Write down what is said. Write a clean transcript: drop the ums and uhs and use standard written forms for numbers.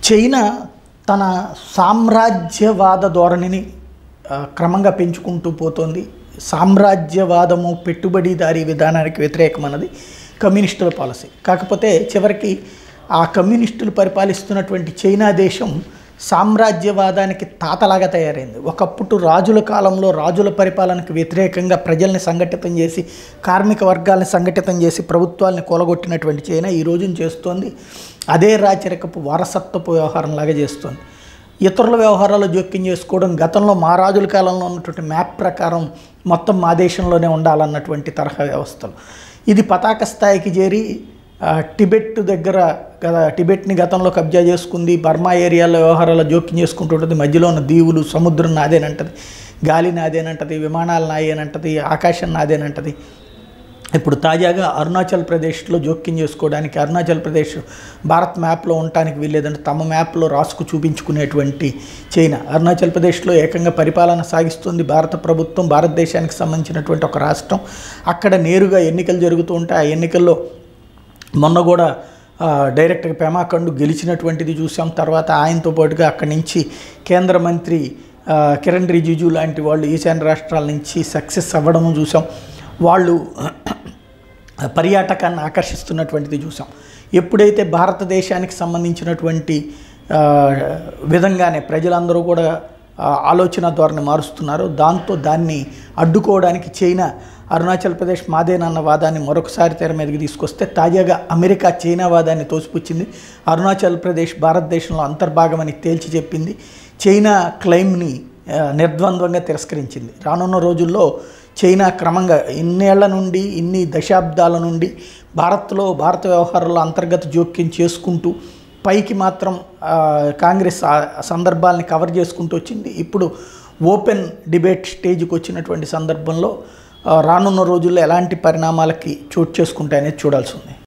China తన సామ్రాజ్యవాద ధోరణిని క్రమంగా పెంచుకుంటూ పోతోంది. సామ్రాజ్యవాదము పెట్టుబడిదారీ విధానానికి వ్యతిరేకమన్నది కమ్యూనిస్టుల పాలసీ. కాకపోతే చివరికి ఆ కమ్యూనిస్టులు పరిపాలిస్తున్నటువంటి చైనా దేశం సామ్రాజ్యవాదానికి తాతలాగా తయారైంది. ఒకప్పుడు రాజుల కాలంలో రాజుల పరిపాలనకు వ్యతిరేకంగా ప్రజల్ని సంఘటితం చేసి కార్మిక వర్గాల్ని సంఘటితం చేసి ప్రభుత్వాల్ని కూలగొట్టినటువంటి చైనా ఈ రోజున చేస్తోంది అదే రాచరికపు వారసత్వపు వ్యవహారంలాగా చేస్తోంది. ఇతరుల వ్యవహారాల్లో జోక్యం చేసుకోవడం గతంలో మా రాజుల కాలంలో ఉన్నటువంటి మ్యాప్ ప్రకారం మొత్తం మా దేశంలోనే ఉండాలన్నటువంటి తరహా వ్యవస్థలు. ఇది పతాక స్థాయికి చేరి టిబెట్ దగ్గర టిబెట్ని గతంలో కబ్జా చేసుకుంది. బర్మా ఏరియాలో వ్యవహారాల్లో జోక్యం చేసుకుంటుంటుంది. మధ్యలో ఉన్న దీవులు, సముద్రం నాదేనంటది, గాలి నాదేనంటది, విమానాలు నాదేనంటది, ఆకాశం నాదేనంటది. ఇప్పుడు తాజాగా అరుణాచల్ ప్రదేశ్లో జోక్యం చేసుకోవడానికి అరుణాచల్ ప్రదేశ్ భారత్ మ్యాప్లో ఉండటానికి వీల్లేదంటే తమ మ్యాప్లో రాసుకు చూపించుకునేటువంటి చైనా అరుణాచల్ ప్రదేశ్లో ఏకంగా పరిపాలన సాగిస్తుంది భారత ప్రభుత్వం. భారతదేశానికి సంబంధించినటువంటి ఒక రాష్ట్రం. అక్కడ నేరుగా ఎన్నికలు జరుగుతూ ఉంటాయి. ఆ ఎన్నికల్లో మొన్న కూడా డైరెక్ట్గా పెమా ఖండు గెలిచినటువంటిది చూసాం. తర్వాత ఆయనతో పాటుగా అక్కడి నుంచి కేంద్ర మంత్రి కిరణ్ రిజిజు లాంటి వాళ్ళు ఈశాన్య రాష్ట్రాల నుంచి సక్సెస్ అవ్వడము చూసాం. వాళ్ళు పర్యాటకాన్ని ఆకర్షిస్తున్నటువంటిది చూసాం. ఎప్పుడైతే భారతదేశానికి సంబంధించినటువంటి విధంగానే ప్రజలందరూ కూడా ఆలోచన ధోరణి మారుస్తున్నారు. దాన్ని అడ్డుకోవడానికి చైనా అరుణాచల్ ప్రదేశ్ మాదేనన్న వాదాన్ని మరొకసారి తెర మీదకి తీసుకొస్తే తాజాగా అమెరికా చైనా వాదాన్ని తోసిపుచ్చింది. అరుణాచల్ ప్రదేశ్ భారతదేశంలో అంతర్భాగమని తేల్చి చెప్పింది. చైనా క్లెయిమ్ని నిర్ద్వంద్వంగా తిరస్కరించింది. రానున్న రోజుల్లో చైనా క్రమంగా ఇన్నేళ్ల నుండి ఇన్ని దశాబ్దాల నుండి భారత వ్యవహారాల్లో అంతర్గత జోక్యం చేసుకుంటూ పైకి మాత్రం కాంగ్రెస్ సందర్భాలని కవర్ చేసుకుంటూ వచ్చింది. ఇప్పుడు ఓపెన్ డిబేట్ స్టేజ్కి వచ్చినటువంటి సందర్భంలో రానున్న రోజుల్లో ఎలాంటి పరిణామాలకి చోటు చేసుకుంటాయనేది చూడాల్సి ఉంది.